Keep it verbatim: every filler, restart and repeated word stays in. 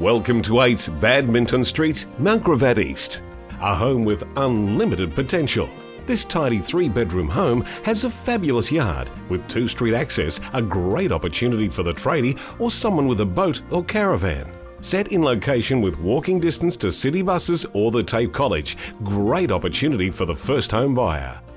Welcome to eight Badminton Street, Mount Gravatt East, a home with unlimited potential. This tidy three-bedroom home has a fabulous yard with two-street access, a great opportunity for the tradie or someone with a boat or caravan. Set in location with walking distance to city buses or the TAFE College, great opportunity for the first home buyer.